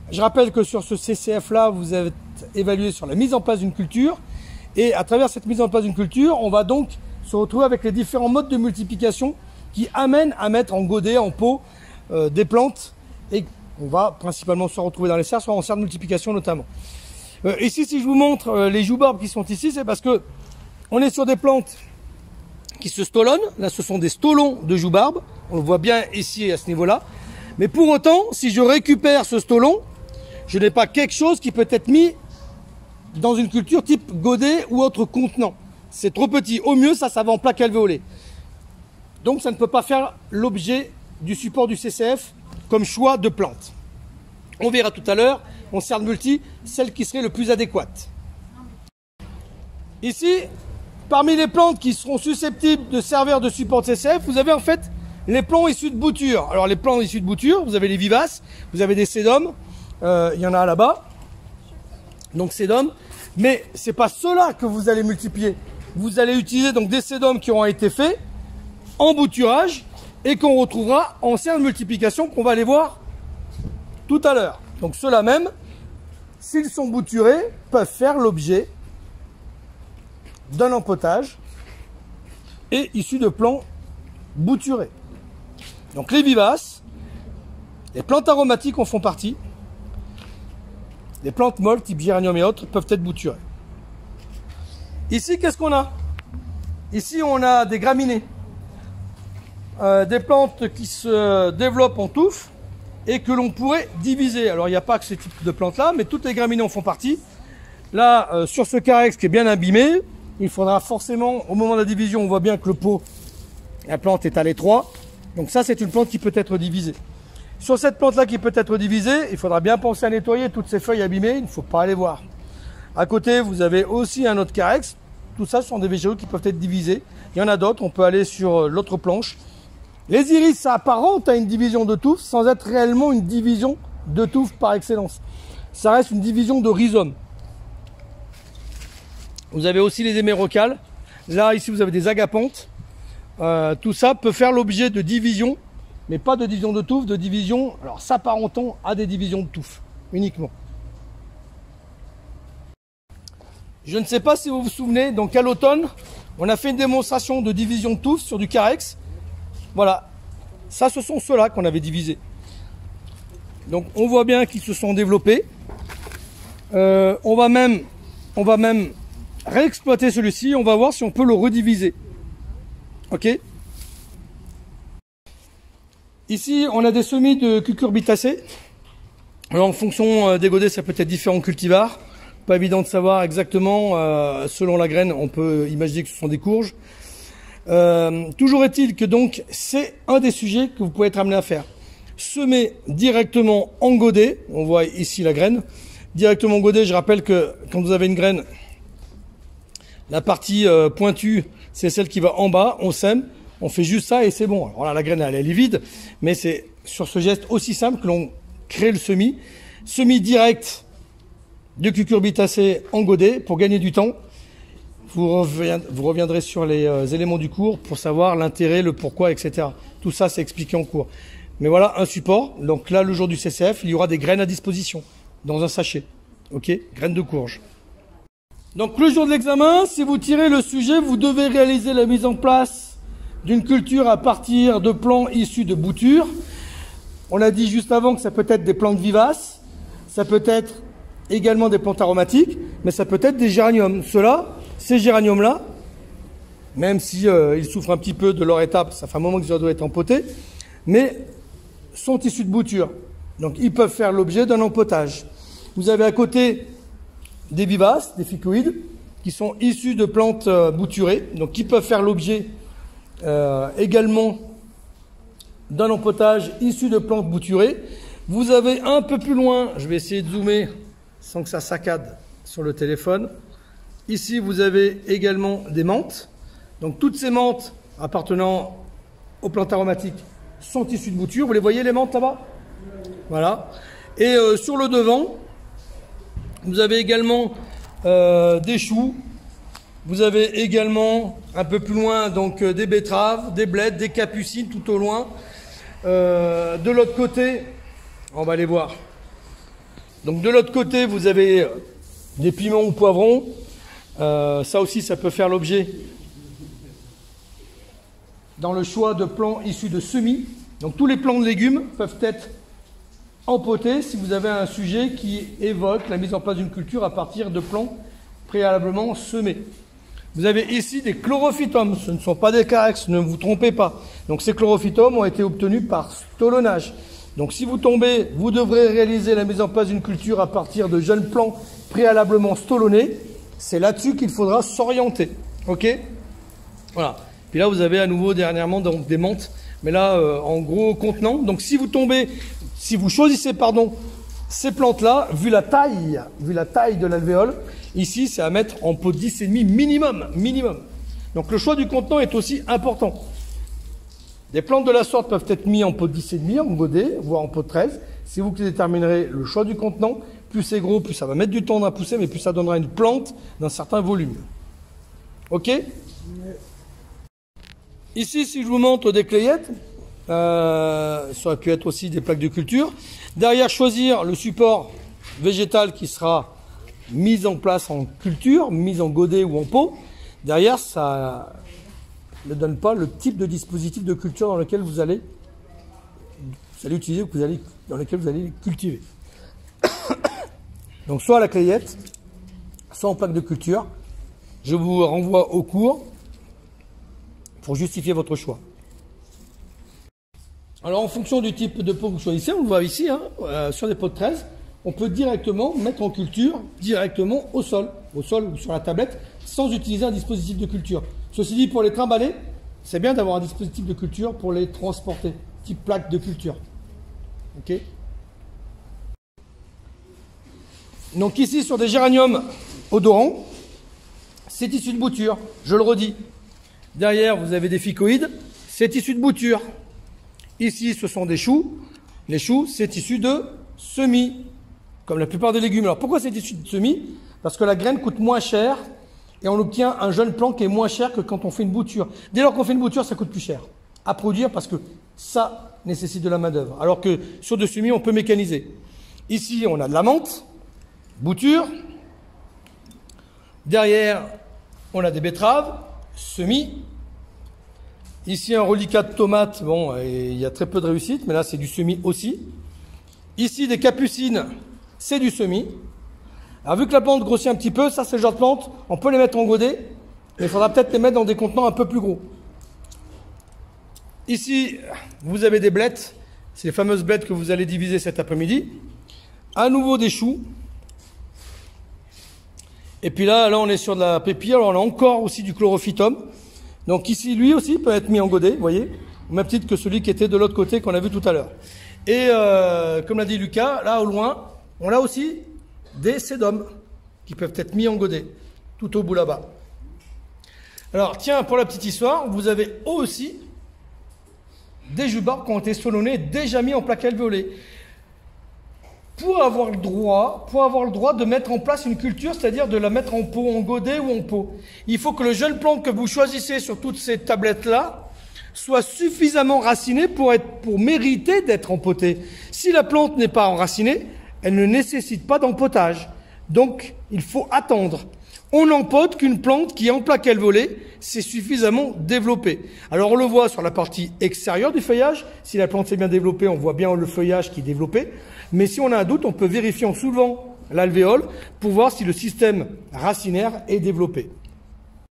Je rappelle que sur ce CCF là, vous êtes évalué sur la mise en place d'une culture. Et à travers cette mise en place d'une culture, on va donc se retrouver avec les différents modes de multiplication qui amènent à mettre en godet, en pot, des plantes. Et on va principalement se retrouver dans les serres, soit en serre de multiplication notamment. Ici, si je vous montre les joubarbes qui sont ici, c'est parce que on est sur des plantes qui se stolonnent. Là, ce sont des stolons de joubarbes. On le voit bien ici à ce niveau-là. Mais pour autant, si je récupère ce stolon, je n'ai pas quelque chose qui peut être mis dans une culture type godet ou autre contenant. C'est trop petit. Au mieux, ça va en plaque alvéolée. Donc, ça ne peut pas faire l'objet du support du CCF comme choix de plante. On verra tout à l'heure, en serre de multi, celle qui serait le plus adéquate. Ici, parmi les plantes qui seront susceptibles de servir de support de CCF, vous avez en fait les plants issus de bouture. Alors les plants issus de bouture, vous avez les vivaces, vous avez des sédums, il y en a là-bas, donc sédums, mais ce n'est pas ceux-là que vous allez multiplier. Vous allez utiliser donc des sédums qui auront été faits en bouturage et qu'on retrouvera en serre de multiplication qu'on va aller voir tout à l'heure. Donc ceux-là même, s'ils sont bouturés, peuvent faire l'objet d'un empotage et issus de plants bouturés. Donc les vivaces, les plantes aromatiques en font partie. Les plantes molles type géranium et autres peuvent être bouturées. Ici, qu'est-ce qu'on a? Ici, on a des graminées. Des plantes qui se développent en touffe et que l'on pourrait diviser. Alors, il n'y a pas que ce type de plantes-là, mais toutes les graminées en font partie. Là, sur ce carex qui est bien abîmé, il faudra forcément, au moment de la division, on voit bien que le pot, la plante est à l'étroit. Donc ça, c'est une plante qui peut être divisée. Sur cette plante-là qui peut être divisée, il faudra bien penser à nettoyer toutes ces feuilles abîmées. Il ne faut pas les voir. À côté, vous avez aussi un autre carex. Tout ça, ce sont des végétaux qui peuvent être divisés. Il y en a d'autres. On peut aller sur l'autre planche. Les iris s'apparentent à une division de touffe sans être réellement une division de touffe par excellence. Ça reste une division de rhizome. Vous avez aussi les hémérocales. Là, ici, vous avez des agapantes. Tout ça peut faire l'objet de division, mais pas de division de touffe, de division, alors s'apparentant à des divisions de touffe, uniquement. Je ne sais pas si vous vous souvenez, donc à l'automne, on a fait une démonstration de division de touffe sur du carex. Voilà, ça ce sont ceux-là qu'on avait divisés. Donc on voit bien qu'ils se sont développés. On va même réexploiter celui-ci, on va voir si on peut le rediviser. Ok. Ici, on a des semis de cucurbitacées. Alors en fonction des godets, ça peut être différents cultivars. Pas évident de savoir exactement, selon la graine, on peut imaginer que ce sont des courges. Toujours est-il que donc c'est un des sujets que vous pouvez être amené à faire. Semer directement en godet, on voit ici la graine, directement en godet. Je rappelle que quand vous avez une graine, la partie pointue, c'est celle qui va en bas, on sème, on fait juste ça et c'est bon. Alors là, la graine elle est vide, mais c'est sur ce geste aussi simple que l'on crée le semis. Semis direct de cucurbitacées en godet pour gagner du temps. Vous reviendrez sur les éléments du cours pour savoir l'intérêt, le pourquoi, etc. Tout ça, c'est expliqué en cours. Mais voilà un support. Donc là, le jour du CCF, il y aura des graines à disposition dans un sachet. Ok, graines de courge. Donc le jour de l'examen, si vous tirez le sujet, vous devez réaliser la mise en place d'une culture à partir de plants issus de boutures. On a dit juste avant que ça peut être des plantes vivaces, ça peut être également des plantes aromatiques, mais ça peut être des géraniums. Ceux-là, ces géraniums-là, même si ils souffrent un petit peu de leur étape, ça fait un moment qu'ils doivent être empotés, mais sont issus de boutures. Donc ils peuvent faire l'objet d'un empotage. Vous avez à côté des vivaces, des phycoïdes, qui sont issus de plantes bouturées, donc qui peuvent faire l'objet également d'un empotage issu de plantes bouturées. Vous avez un peu plus loin, je vais essayer de zoomer sans que ça saccade sur le téléphone. Ici, vous avez également des menthes. Donc toutes ces menthes appartenant aux plantes aromatiques sont issues de boutures. Vous les voyez les menthes là-bas? Voilà. Et sur le devant, vous avez également des choux. Vous avez également un peu plus loin donc des betteraves, des blettes, des capucines tout au loin. De l'autre côté, on va aller voir. Donc de l'autre côté, vous avez des piments ou poivrons. Ça aussi, ça peut faire l'objet dans le choix de plants issus de semis. Donc tous les plants de légumes peuvent être empotés si vous avez un sujet qui évoque la mise en place d'une culture à partir de plants préalablement semés. Vous avez ici des chlorophytums, ce ne sont pas des carex, ne vous trompez pas. Donc ces chlorophytums ont été obtenus par stolonnage. Donc si vous tombez, vous devrez réaliser la mise en place d'une culture à partir de jeunes plants préalablement stolonnés. C'est là-dessus qu'il faudra s'orienter. Ok? Voilà. Puis là, vous avez à nouveau dernièrement donc, des menthes, mais là, en gros contenant. Donc si vous tombez, si vous choisissez, pardon, ces plantes-là, vu la taille de l'alvéole, ici, c'est à mettre en pot de 10,5 minimum. Donc le choix du contenant est aussi important. Des plantes de la sorte peuvent être mises en pot de 10,5, en godet, voire en pot de 13. C'est vous qui déterminerez le choix du contenant. Plus c'est gros, plus ça va mettre du temps à pousser, mais plus ça donnera une plante d'un certain volume. Ok? Ici, si je vous montre des clayettes, ça aurait pu être aussi des plaques de culture. Derrière, choisir le support végétal qui sera mis en place en culture, mis en godet ou en pot. Derrière, ça ne donne pas le type de dispositif de culture dans lequel vous allez utiliser, dans lequel vous allez cultiver. Donc soit à la clayette, soit en plaque de culture. Je vous renvoie au cours pour justifier votre choix. Alors en fonction du type de pot que vous choisissez, on le voit ici, sur des pots de 13, on peut directement mettre en culture, directement au sol ou sur la tablette, sans utiliser un dispositif de culture. Ceci dit, pour les trimballer, c'est bien d'avoir un dispositif de culture pour les transporter, type plaque de culture. Ok. Donc ici, sur des géraniums odorants, c'est issu de bouture, je le redis. Derrière, vous avez des phycoïdes, c'est issu de bouture. Ici, ce sont des choux. Les choux, c'est issu de semis, comme la plupart des légumes. Alors pourquoi c'est issu de semis? Parce que la graine coûte moins cher et on obtient un jeune plant qui est moins cher que quand on fait une bouture. Dès lors qu'on fait une bouture, ça coûte plus cher à produire parce que ça nécessite de la main-d'œuvre. Alors que sur de semis, on peut mécaniser. Ici, on a de la menthe, bouture. Derrière, on a des betteraves, semis. Ici, un reliquat de tomates. Bon, il y a très peu de réussite, mais là, c'est du semis aussi. Ici, des capucines, c'est du semis. Alors, vu que la plante grossit un petit peu, ça, c'est le genre de plante, on peut les mettre en godet, mais il faudra peut-être les mettre dans des contenants un peu plus gros. Ici, vous avez des blettes. C'est les fameuses blettes que vous allez diviser cet après-midi. À nouveau, des choux. Et puis là, on est sur de la pépille. Alors, on a encore aussi du chlorophytum. Donc ici, lui aussi peut être mis en godet, vous voyez, au même titre que celui qui était de l'autre côté qu'on a vu tout à l'heure. Et comme l'a dit Lucas, là au loin, on a aussi des sédums qui peuvent être mis en godet, tout au bout là-bas. Alors tiens, pour la petite histoire, vous avez aussi des jubarbes qui ont été stolonnés, déjà mis en plaque alvéolée. Pour avoir le droit de mettre en place une culture, c'est-à-dire de la mettre en pot, en godet ou en pot, il faut que le jeune plant que vous choisissez sur toutes ces tablettes-là soit suffisamment raciné pour mériter d'être empoté. Si la plante n'est pas enracinée, elle ne nécessite pas d'empotage. Donc, il faut attendre. On n'empote qu'une plante qui, en plaque alvéolée, s'est suffisamment développée. Alors, on le voit sur la partie extérieure du feuillage. Si la plante s'est bien développée, on voit bien le feuillage qui est développé. Mais si on a un doute, on peut vérifier en soulevant l'alvéole pour voir si le système racinaire est développé.